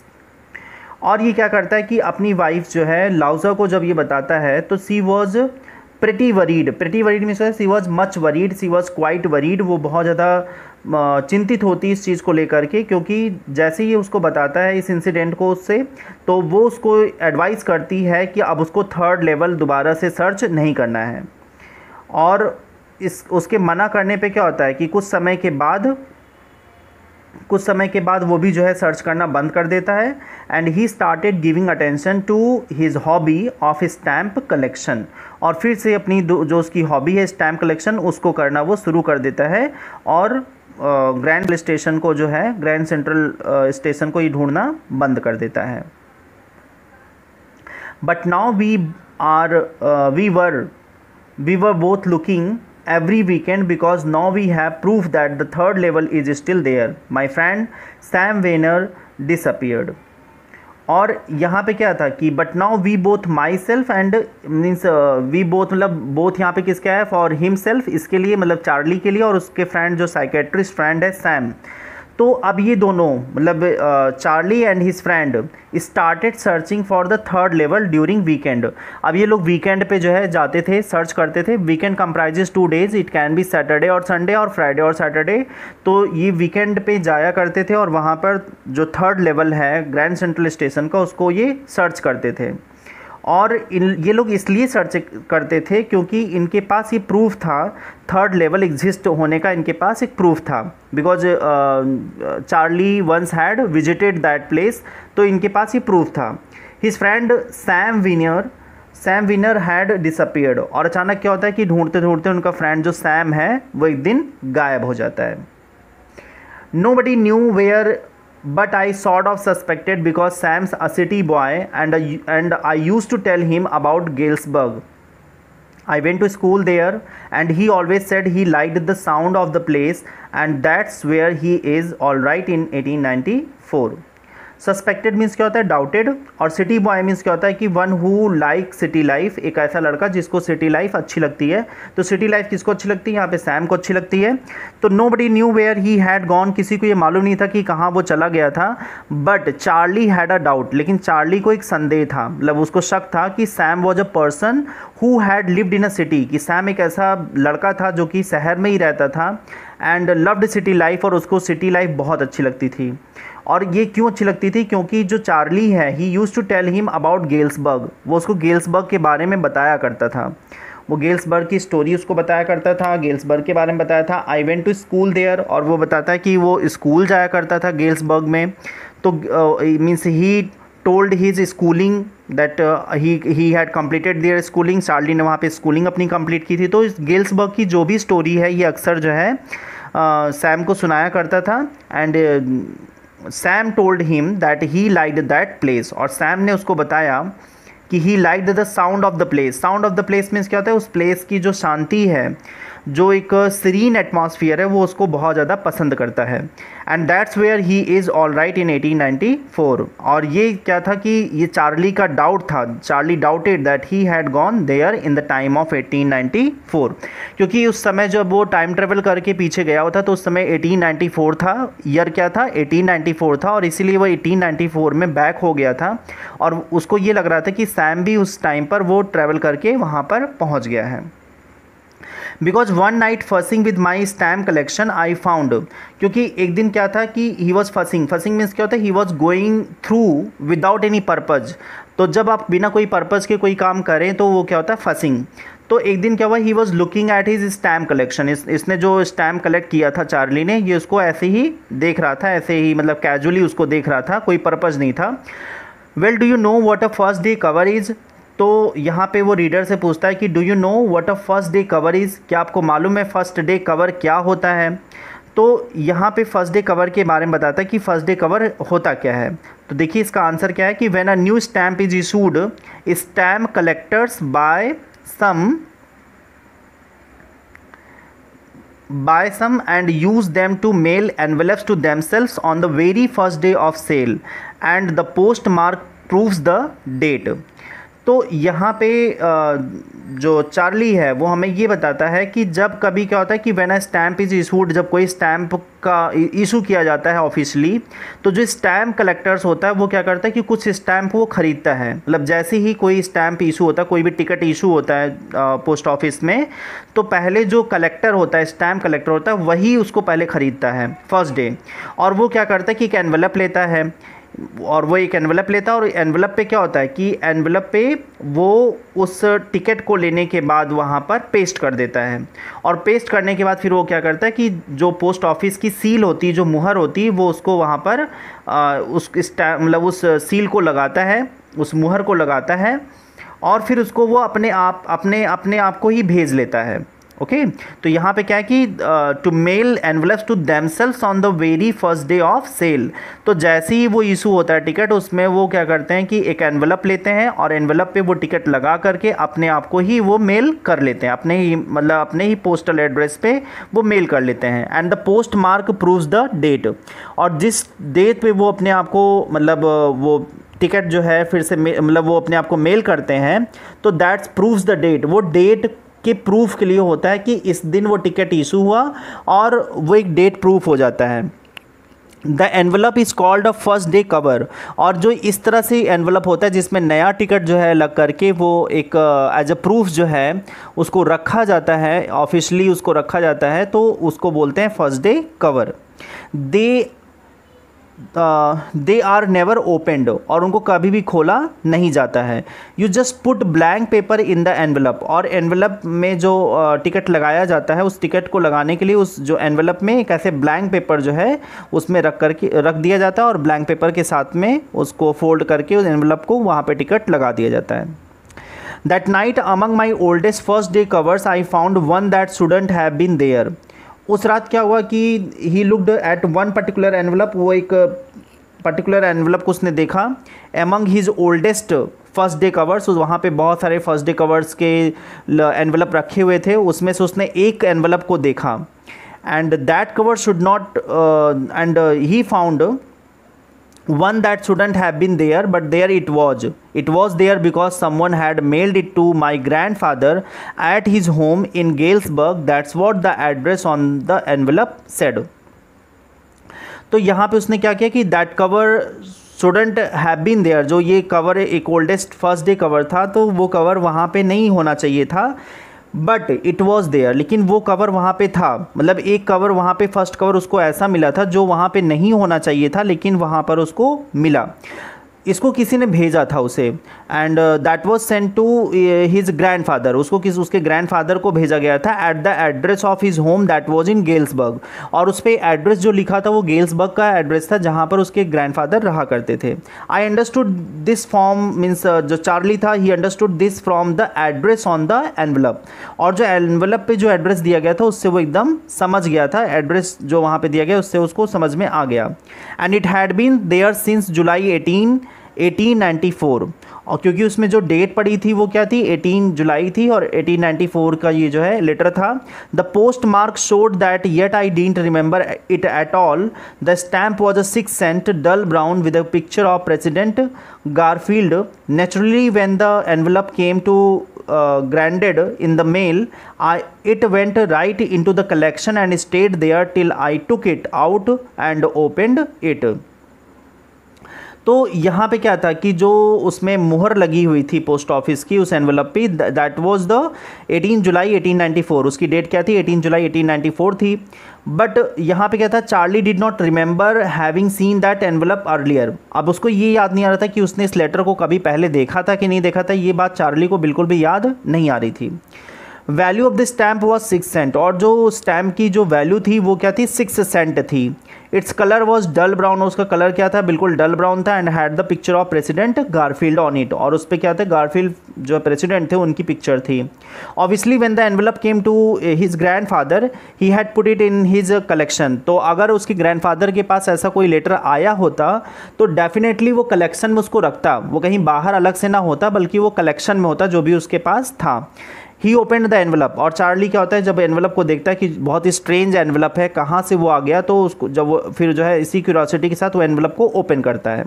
A: और ये क्या करता है कि अपनी wife जो है लाउज़ा को जब ये बताता है तो she was pretty worried, pretty worried में she was much worried, she was quite worried, वो बहुत ज़्यादा चिंतित होती इस चीज़ को लेकर के, क्योंकि जैसे ही उसको बताता है इस इंसिडेंट को उससे, तो वो उसको एडवाइस करती है कि अब उसको थर्ड लेवल दोबारा से सर्च नहीं करना है। और इस उसके मना करने पे क्या होता है कि कुछ समय के बाद कुछ समय के बाद वो भी जो है सर्च करना बंद कर देता है। And he started giving attention to his hobby of stamp collection, और फिर से अपनी जो उसकी हॉबी है स्टैम्प कलेक्शन उसको करना वो शुरू कर देता है, और ग्रैंड स्टेशन को जो है ग्रैंड सेंट्रल स्टेशन को ही ढूंढना बंद कर देता है। But now we are we were we were both looking every weekend because now we have proof that the third level is still there. My friend Sam Weiner disappeared. और यहाँ पे क्या था कि but now we both myself and means uh, we both मतलब both यहाँ पे किसका है for himself, इसके लिए मतलब चार्ली के लिए, और उसके फ्रेंड जो साइकेट्रिस्ट फ्रेंड है सैम। तो अब ये दोनों मतलब Charlie and his friend started searching for the third level during weekend. अब ये लोग वीकेंड पे जो है जाते थे, सर्च करते थे। Weekend comprises two days, it can be Saturday और संडे और फ्राइडे और सैटरडे। तो ये वीकेंड पे जाया करते थे और वहाँ पर जो थर्ड लेवल है ग्रैंड सेंट्रल स्टेशन का उसको ये सर्च करते थे। और इन ये लोग इसलिए सर्च करते थे क्योंकि इनके पास ये प्रूफ था, थर्ड लेवल एग्जिस्ट होने का इनके पास एक प्रूफ था, because Charlie once had visited that place, तो इनके पास ये प्रूफ था। His friend Sam Weiner Sam Weiner had disappeared, और अचानक क्या होता है कि ढूंढते ढूंढते उनका फ्रेंड जो सैम है वो एक दिन गायब हो जाता है। Nobody knew where but I sort of suspected because Sam's a city boy and a, and I used to tell him about Galesburg. I went to school there and he always said he liked the sound of the place and that's where he is all right in eighteen ninety-four. Suspected means क्या होता है, doubted, और city boy means क्या होता है कि one who like city life, एक ऐसा लड़का जिसको सिटी लाइफ अच्छी लगती है। तो सिटी लाइफ किसको अच्छी लगती है, यहाँ पे सैम को अच्छी लगती है। तो nobody knew where he had gone, किसी को ये मालूम नहीं था कि कहाँ वो चला गया था। But Charlie had a doubt, लेकिन चार्ली को एक संदेह था, मतलब उसको शक था कि Sam was a person who had lived in a city, कि सैम एक ऐसा लड़का था जो कि शहर में ही रहता था एंड लव्ड सिटी लाइफ, और उसको सिटी लाइफ बहुत अच्छी लगती थी। और ये क्यों अच्छी लगती थी, क्योंकि जो चार्ली है he used to tell him about Galesburg, वो उसको गेल्सबर्ग के बारे में बताया करता था, वो गेल्सबर्ग की स्टोरी उसको बताया करता था, गेल्सबर्ग के बारे में बताया था। I went to school there, और वो बताता है कि वो स्कूल जाया करता था गेल्सबर्ग में। तो means he told his schooling that he he had completed there schooling, Charlie ने वहाँ पे स्कूलिंग अपनी कंप्लीट की थी। तो इस गेल्सबर्ग की जो भी स्टोरी है ये अक्सर जो है सैम uh, को सुनाया करता था। And Sam told him that he liked that place, और सैम ने उसको बताया कि he liked the sound of the place. Sound of the place means क्या होता है, उस प्लेस की जो शांति है, जो एक सीरीन एटमॉस्फेयर है, वो उसको बहुत ज़्यादा पसंद करता है। And that's where he is all right in eighteen ninety four. और ये क्या था कि ये चार्ली का डाउट था, Charlie doubted that he had gone there in the time of eighteen ninety four, क्योंकि उस समय जब वो टाइम ट्रेवल करके पीछे गया होता तो उस समय एटीन नाइंटी फोर था, ईयर क्या था, एटीन नाइंटी फोर था, और इसीलिए वो एटीन नाइंटी फोर में बैक हो गया था। और उसको ये लग रहा था कि सैम भी उस टाइम पर वो ट्रैवल करके वहाँ पर पहुँच गया है। Because one night fussing with my stamp collection I found, क्योंकि एक दिन क्या था कि he was fussing, fussing means क्या होता है, he was going through without any purpose. तो जब आप बिना कोई पर्पज़ के कोई काम करें तो वो क्या होता है, फसिंग। तो एक दिन क्या हुआ, he was looking at his stamp collection, इस इसने जो स्टैम्प कलेक्ट किया था चार्ली ने, ये उसको ऐसे ही देख रहा था, ऐसे ही मतलब कैजुअली उसको देख रहा था, कोई पर्पज़ नहीं था। Well do you know what a first day cover is, तो यहाँ पे वो रीडर से पूछता है कि do you know what a first day cover is, क्या आपको मालूम है फर्स्ट डे कवर क्या होता है। तो यहाँ पे फर्स्ट डे कवर के बारे में बताता है कि फर्स्ट डे कवर होता क्या है। तो देखिए इसका आंसर क्या है कि when a new stamp is issued, stamp collectors buy some by some and use them to mail envelopes to themselves on the very first day of sale and the postmark proves the date। तो यहाँ पे जो Charlie है वो हमें ये बताता है कि जब कभी क्या होता है कि when a stamp is issued, जब कोई स्टैम्प का इशू किया जाता है ऑफिशियली, तो जो स्टैम्प कलेक्टर्स होता है वो क्या करता है कि कुछ स्टैम्प वो ख़रीदता है। मतलब जैसे ही कोई स्टैम्प इशू होता है, कोई भी टिकट इशू होता है पोस्ट ऑफिस में, तो पहले जो कलेक्टर होता है, स्टैम्प कलेक्टर होता है, वही उसको पहले ख़रीदता है फर्स्ट डे। और वो क्या करता है कि एक एनवेलप लेता है, और वो एक एनवेलप लेता है, और एनवेलप पे क्या होता है कि एनवेलप पे वो उस टिकट को लेने के बाद वहाँ पर पेस्ट कर देता है, और पेस्ट करने के बाद फिर वो क्या करता है कि जो पोस्ट ऑफिस की सील होती है, जो मुहर होती है, वो उसको वहाँ पर आ, उस मतलब उस सील को लगाता है, उस मुहर को लगाता है, और फिर उसको वो अपने आप अपने अपने आप को ही भेज लेता है। Okay okay? तो यहाँ पे क्या है कि to mail envelopes to themselves on the very first day of sale. तो जैसे ही वो इशू होता है टिकट, उसमें वो क्या करते हैं कि एक एनवेलप लेते हैं, और एनवेलप पे वो टिकट लगा करके अपने आप को ही वो मेल कर लेते हैं, अपने ही मतलब अपने ही पोस्टल एड्रेस पे वो मेल कर लेते हैं। And the post mark proves the date, और जिस डेट पे वो अपने आप को मतलब वो टिकट जो है फिर से मतलब वो अपने आप को मेल करते हैं, तो दैट्स प्रूव्स द डेट, वो डेट के प्रूफ के लिए होता है कि इस दिन वो टिकट इशू हुआ, और वो एक डेट प्रूफ हो जाता है। The envelope is called a first day cover, और जो इस तरह से एनवलप होता है जिसमें नया टिकट जो है लग करके वो एक एज अ प्रूफ जो है उसको रखा जाता है, ऑफिशियली उसको रखा जाता है, तो उसको बोलते हैं first day cover. They they are never opened, और उनको कभी भी खोला नहीं जाता है। You just put blank paper in the envelope, और एनवेलप में जो टिकट uh, लगाया जाता है, उस टिकट को लगाने के लिए उस जो एनवेलप में एक ऐसे ब्लैंक पेपर जो है उसमें रख करके रख दिया जाता है, और ब्लैंक पेपर के साथ में उसको फोल्ड करके उस एनवेलप को वहाँ पे टिकट लगा दिया जाता है। That night among my oldest first day covers I found one that shouldn't have been there. उस रात क्या हुआ कि he looked at one particular envelope, वो एक पर्टिकुलर एनवलप को उसने देखा। Among his oldest first day covers, वहाँ पे बहुत सारे फर्स्ट डे कवर्स के एनवलप रखे हुए थे, उसमें से उसने एक एनवलप को देखा and that cover should not and he found one that shouldn't have been there, but there it was. It was there because someone had mailed it to my grandfather at his home in Galesburg. That's what the address on the envelope said. तो यहाँ पे उसने क्या किया कि that cover shouldn't have been there, जो ये cover एक ओल्डेस्ट फर्स्ट डे कवर था, तो वो कवर वहाँ पे नहीं होना चाहिए था, बट इट वॉज देयर, लेकिन वो कवर वहाँ पे था। मतलब एक कवर वहाँ पे फर्स्ट कवर उसको ऐसा मिला था जो वहाँ पे नहीं होना चाहिए था, लेकिन वहाँ पर उसको मिला। इसको किसी ने भेजा था उसे, and that was sent to his grandfather, उसको किस उसके ग्रैंडफादर को भेजा गया था at the address of his home that was in Galesburg, और उस पर एड्रेस जो लिखा था वो गेल्सबर्ग का एड्रेस था जहाँ पर उसके ग्रैंडफादर रहा करते थे। I understood this from means जो चार्ली था, he understood this from the address on the envelope, और जो एनवलप पे जो एड्रेस दिया गया था उससे वो एकदम समझ गया था, एड्रेस जो वहाँ पे दिया गया उससे उसको समझ में आ गया। And it had been there since July eighteen eighteen ninety four, और क्योंकि उसमें जो डेट पड़ी थी वो क्या थी, अठारह जुलाई थी, और एटीन नाइंटी फोर का ये जो है लेटर था। The post mark showed that yet I didn't remember it at all. The stamp was a six cent dull brown with a picture of President Garfield. Naturally when the envelope came to granddad in the mail, I it went right into the collection and stayed there till I took it out and opened it। तो यहाँ पे क्या था कि जो उसमें मुहर लगी हुई थी पोस्ट ऑफिस की उस एनवलप पे, दैट वाज द अठारह जुलाई एटीन नाइंटी फोर, उसकी डेट क्या थी, अठारह जुलाई एटीन नाइंटी फोर थी। बट यहाँ पे क्या था, Charlie did not remember having seen that envelope earlier. अब उसको ये याद नहीं आ रहा था कि उसने इस लेटर को कभी पहले देखा था कि नहीं देखा था, ये बात चार्ली को बिल्कुल भी याद नहीं आ रही थी। Value of the stamp was six cent, और जो स्टैम्प की जो वैल्यू थी वो क्या थी, सिक्स सेंट थी। Its colour was dull brown, उसका कलर क्या था, बिल्कुल डल ब्राउन था। And had the picture of President Garfield on it, और उस पर क्या था, गारफील्ड जो प्रेसिडेंट थे उनकी पिक्चर थी। Obviously when the envelope came to his grandfather he had put it in his collection. तो अगर उसके ग्रैंडफादर के पास ऐसा कोई लेटर आया होता तो डेफिनेटली वो कलेक्शन में उसको रखता, वो कहीं बाहर अलग से ना होता बल्कि वो कलेक्शन में होता जो भी उसके पास था। ही ओपनड द एनवलप, और चार्ली क्या होता है जब एनवलप को देखता है कि बहुत ही स्ट्रेंज एनवलप है, कहाँ से वो आ गया, तो उसको जब वो फिर जो है इसी क्यूरियोसिटी के साथ वो एनवलप को ओपन करता है।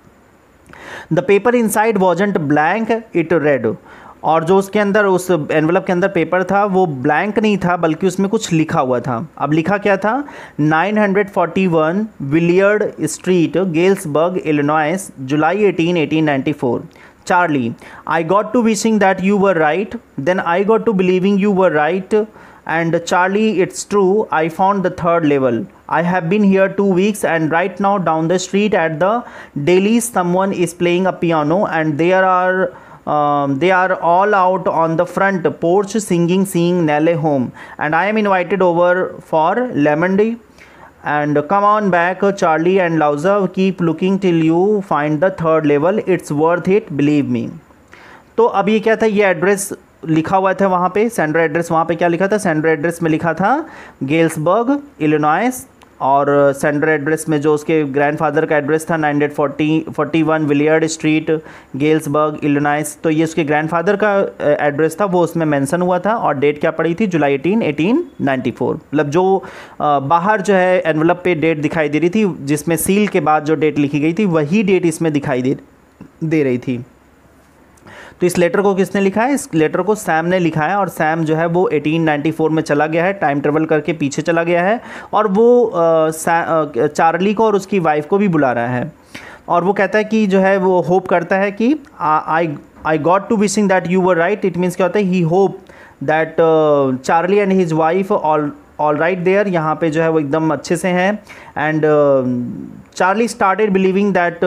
A: The paper inside wasn't blank it read, और जो उसके अंदर उस एनवलप के अंदर पेपर था वो ब्लैंक नहीं था बल्कि उसमें कुछ लिखा हुआ था। अब लिखा क्या था, nine forty one Willard street Galesburg Illinois July eighteen eighteen ninety four. Charlie, I got to wishing that you were right, then I got to believing you were right, and Charlie, it's true, I found the third level. I have been here two weeks and right now down the street at the Dailies someone is playing a piano and there are um, they are all out on the front porch singing Seeing Nellie Home, and I am invited over for lemon tea. And come on back Charlie and Louisa, keep looking till you find the third level, it's worth it, believe me। तो अब ये क्या था, ये address लिखा हुआ था वहाँ पे, सेंडर एड्रेस वहाँ पे क्या लिखा था, सेंडर एड्रेस में लिखा था गेल्सबर्ग इलिनॉइस, और सेंडर एड्रेस में जो उसके ग्रैंडफादर का एड्रेस था nine forty one Willard street Galesburg Illinois, तो ये उसके ग्रैंडफादर का एड्रेस था वो उसमें मेंशन हुआ था, और डेट क्या पड़ी थी, July eighteen eighteen ninety four. मतलब जो बाहर जो है एनवलप पे डेट दिखाई दे रही थी जिसमें सील के बाद जो डेट लिखी गई थी वही डेट इसमें दिखाई दे दे रही थी। तो इस लेटर को किसने लिखा है, इस लेटर को सैम ने लिखा है, और सैम जो है वो एटीन नाइंटी फोर में चला गया है, टाइम ट्रेवल करके पीछे चला गया है, और वो आ, आ, चार्ली को और उसकी वाइफ को भी बुला रहा है, और वो कहता है कि जो है वो होप करता है कि I I got to wishing that you were right. It means क्या होता है, he hope that Charlie and his wife all all right there, यहाँ पे जो है वो एकदम अच्छे से हैं। And Charlie started believing that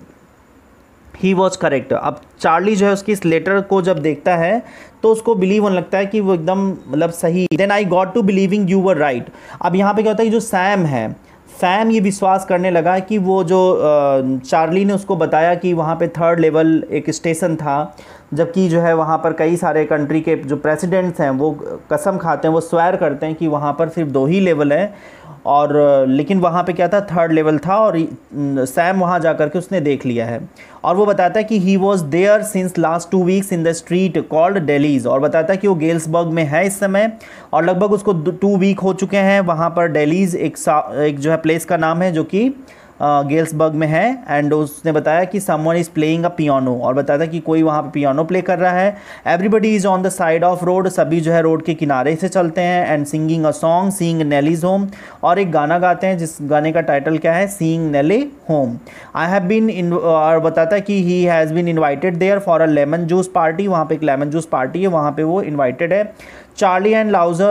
A: he was correct. अब चार्ली जो है उसकी इस लेटर को जब देखता है तो उसको बिलीव होने लगता है कि वो एकदम मतलब सही। Then I got to believing you were right. अब यहाँ पे क्या होता है कि जो सैम है, सैम ये विश्वास करने लगा कि वो जो चार्ली ने उसको बताया कि वहाँ पे थर्ड लेवल एक स्टेशन था, जबकि जो है वहाँ पर कई सारे कंट्री के जो प्रेसिडेंट्स हैं वो कसम खाते हैं, वो स्वेर करते हैं कि वहाँ पर सिर्फ दो ही लेवल है, और लेकिन वहाँ पे क्या था, थर्ड लेवल था, और सैम वहाँ जा कर के उसने देख लिया है। और वो बताता है कि he was there since last two weeks in the street called Daly's, और बताता है कि वो गेल्सबर्ग में है इस समय और लगभग उसको टू वीक हो चुके हैं वहाँ पर। डेलीज एक एक जो है प्लेस का नाम है जो कि गेल्सबर्ग में है। एंड उसने बताया कि someone is playing a piano, और बताया था कि कोई वहाँ पे पियानो प्ले कर रहा है। Everybody is on the side of road, सभी जो है रोड के किनारे से चलते हैं। And singing a song seeing Nellie's home, और एक गाना गाते हैं जिस गाने का टाइटल क्या है, seeing Nellie home. I have been in, और बताता है कि he has been invited there for a lemon juice party, वहाँ पे एक लेमन जूस पार्टी है, वहाँ पे वो इन्वाइटेड है। चार्ली एंड लाउजा,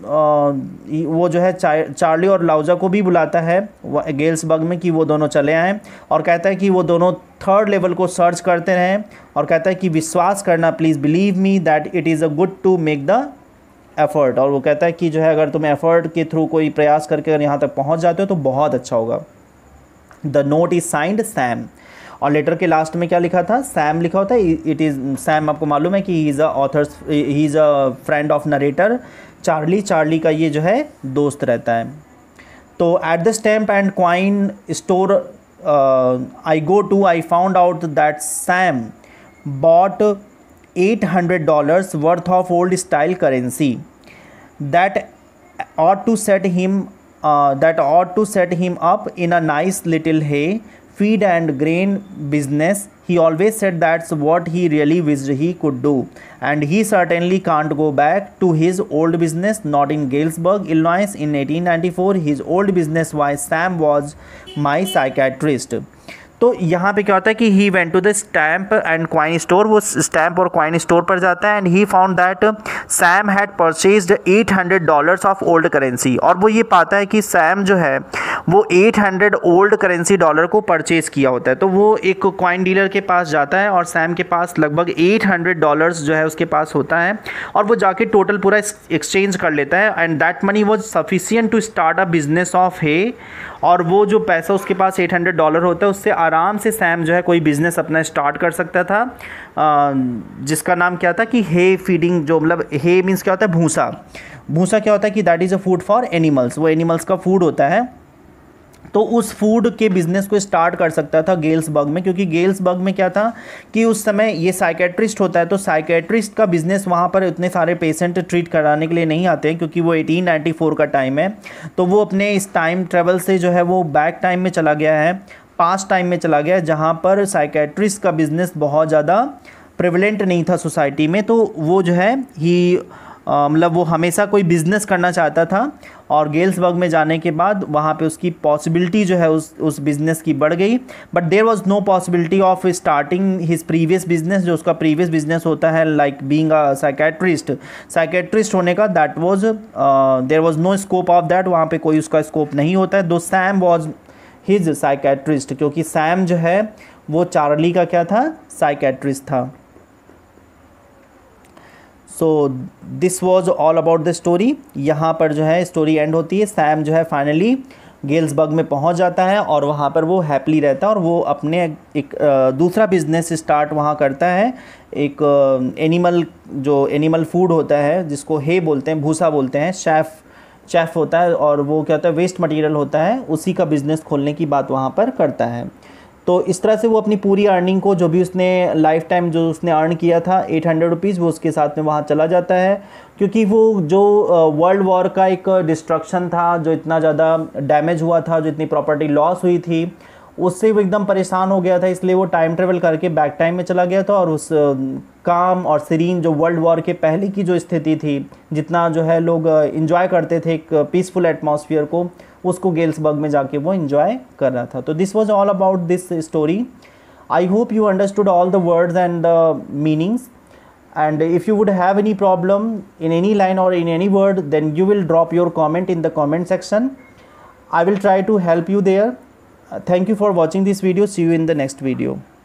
A: वो जो है चार्ली और लाउजा को भी बुलाता है गेल्सबर्ग में कि वो दोनों चले आएँ, और कहता है कि वो दोनों थर्ड लेवल को सर्च करते रहें, और कहता है कि विश्वास करना, please believe me that it is a good to make the effort. और वो कहता है कि जो है अगर तुम एफर्ट के थ्रू कोई प्रयास करके अगर यहाँ तक पहुँच जाते हो तो बहुत अच्छा होगा। The note is signed Sam, और लेटर के लास्ट में क्या लिखा था, सैम लिखा होता है। इट इज़ सैम, आपको मालूम है कि he is a authors, he is a friend of narrator Charlie, Charlie का ये जो है दोस्त रहता है। तो at the stamp and coin store I go to, I found out that Sam bought eight hundred dollars worth of old style currency that ought to set him uh, that ought to set him up in a nice little hay feed and grain business. He always said that's what he really wished he could do, and he certainly can't go back to his old business, not in Galesburg, Illinois in eighteen ninety-four. His old business, why Sam was my psychiatrist. तो यहाँ पे क्या होता है कि he went to the stamp and coin store, वो stamp और coin store पर जाता है। And he found that Sam had purchased eight hundred dollars of old currency, और वो ये पाता है कि सैम जो है वो eight hundred old currency dollar को परचेज़ किया होता है। तो वो एक क्वाइन डीलर के पास जाता है और सैम के पास लगभग एट हंड्रेड डॉलर्स जो है उसके पास होता है, और वो जाके टोटल पूरा एक्सचेंज कर लेता है। And that money was sufficient to start a business of hay, और वो जो पैसा उसके पास एट हंड्रेड डॉलर होता है उससे आराम से सैम जो है कोई बिज़नेस अपना स्टार्ट कर सकता था, जिसका नाम क्या था कि हे फीडिंग, जो मतलब हे मीन्स क्या होता है, भूसा। भूसा क्या होता है कि that is a food for animals, वो एनिमल्स का फूड होता है। तो उस फूड के बिज़नेस को स्टार्ट कर सकता था गेल्सबर्ग में, क्योंकि गेल्सबर्ग में क्या था कि उस समय ये साइकेट्रिस्ट होता है, तो साइकेट्रिस्ट का बिज़नेस वहाँ पर उतने सारे पेशेंट ट्रीट कराने के लिए नहीं आते हैं, क्योंकि वो एटीन नाइंटी फोर का टाइम है। तो वो अपने इस टाइम ट्रेवल से जो है वो बैक टाइम में चला गया है, पास्ट टाइम में चला गया है, जहाँ पर साइकेट्रिस्ट का बिज़नेस बहुत ज़्यादा प्रेवलेंट नहीं था सोसाइटी में। तो वो जो है ही मतलब वो हमेशा कोई बिज़नेस करना चाहता था, और गेल्सबर्ग में जाने के बाद वहाँ पे उसकी पॉसिबिलिटी जो है उस उस बिज़नेस की बढ़ गई। But there was no possibility of starting his previous business, जो उसका प्रीवियस बिज़नेस होता है like being a psychiatrist, psychiatrist होने का, that was there was no scope of that, वहाँ पे कोई उसका स्कोप नहीं होता है। Though Sam was his psychiatrist, क्योंकि सैम जो है वो चार्ली का क्या था, साइकेट्रिस्ट था। So this was all about the story. यहाँ पर जो है स्टोरी एंड होती है। सैम जो है फाइनली गेल्सबर्ग में पहुँच जाता है और वहाँ पर वो हैप्पली रहता है, और वो अपने एक दूसरा बिजनेस स्टार्ट वहाँ करता है। एक एनिमल, जो एनिमल फूड होता है जिसको हे बोलते हैं, भूसा बोलते हैं, शेफ शेफ होता है, और वो क्या होता है, वेस्ट मटेरियल होता है, उसी का बिज़नेस खोलने की बात वहाँ पर करता है। तो इस तरह से वो अपनी पूरी अर्निंग को, जो भी उसने लाइफ टाइम जो उसने अर्न किया था एट हंड्रेड रुपीज़, वो उसके साथ में वहाँ चला जाता है। क्योंकि वो जो वर्ल्ड वॉर का एक डिस्ट्रक्शन था, जो इतना ज़्यादा डैमेज हुआ था, जो इतनी प्रॉपर्टी लॉस हुई थी, उससे वो एकदम परेशान हो गया था। इसलिए वो टाइम ट्रेवल करके बैक टाइम में चला गया था, और उस काम और सीरीन जो वर्ल्ड वॉर के पहले की जो स्थिति थी, जितना जो है लोग इन्जॉय करते थे एक पीसफुल एटमॉस्फेयर को, उसको गेल्सबर्ग में जाके वो इन्जॉय कर रहा था। तो this was all about this story. I hope you understood all the words and the meanings, and if you would have any problem in any line or in any word, then you will drop your comment in the comment section. I will try to help you there. Uh, thank you for watching this video. See you in the next video.